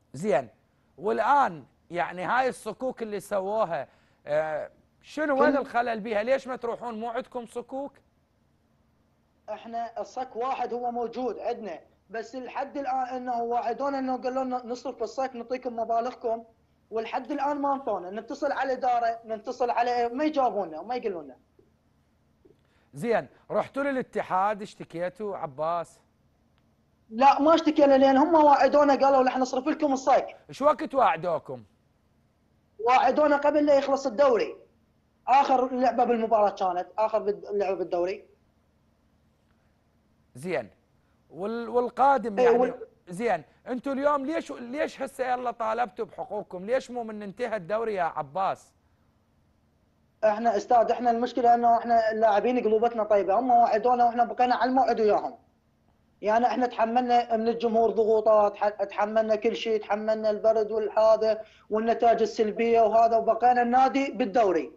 زين. والان يعني هاي الصكوك اللي سووها شنو وين الخلل بيها؟ ليش ما تروحون؟ مو عندكم صكوك؟ احنا الصك واحد هو موجود عندنا، بس لحد الان انه وعدونا انه قالوا لنا نصرف الصك نعطيكم مبالغكم، ولحد الان ما انطونا. نتصل على الاداره، نتصل على ما يجاوبونا وما يقولون لنا. زين، رحتوا للاتحاد اشتكيتوا عباس؟ لا ما اشتكينا، لان هم وعدونا قالوا رح نصرف لكم الصك. ايش وقت واعدوكم؟ وعدونا قبل لا يخلص الدوري، اخر لعبه بالمباراه كانت اخر لعبه بالدوري. زين. والقادم اي يعني. زين، انتم اليوم ليش هسه يلا طالبتوا بحقوقكم؟ ليش مو من انتهى الدوري يا عباس؟ احنا استاذ، احنا المشكله انه احنا اللاعبين قلوبتنا طيبه، هم وعدونا واحنا بقينا على الموعد وياهم. يعني احنا تحملنا من الجمهور ضغوطات، تحملنا كل شيء، تحملنا البرد والهذا والنتائج السلبيه وهذا، وبقينا النادي بالدوري.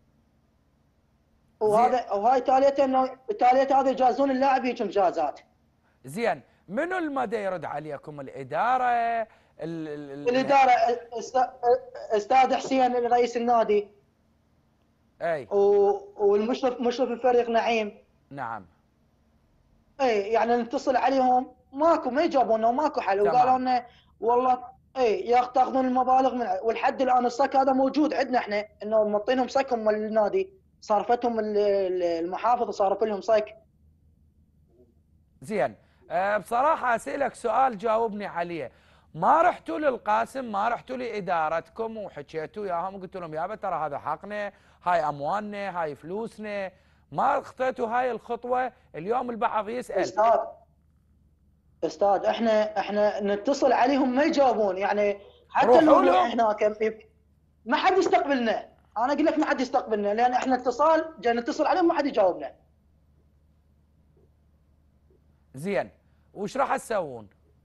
زين. وهاي تاليته انه تاليته هذا يجازون اللاعب هيك مجازات. زين، منو المدى يرد عليكم؟ الاداره الاداره استاذ حسين رئيس النادي، اي. والمشرف مشرف الفريق نعيم. نعم. اي يعني نتصل عليهم ماكو، ما يجاوبونا وماكو حل، وقالوا تمام. لنا والله اي تاخذون المبالغ من، ولحد الان الصك هذا موجود عندنا احنا، انه معطينهم صكهم من النادي، صارفتهم المحافظه صارف لهم صك. زين. بصراحه اسالك سؤال جاوبني عليه. ما رحتوا للقاسم؟ ما رحتوا لادارتكم وحكيتوا وياهم وقلت لهم يابا ترى هذا حقنا، هاي اموالنا، هاي فلوسنا؟ ما خطيتوا هاي الخطوه؟ اليوم البعض يسال. استاذ احنا نتصل عليهم ما يجاوبون، يعني حتى لو روحوا نروح لهم. هناك ما حد يستقبلنا. انا اقول لك ما حد يستقبلنا، لان احنا اتصال جاي نتصل عليهم ما حد يجاوبنا. زين، وش راح تسوون؟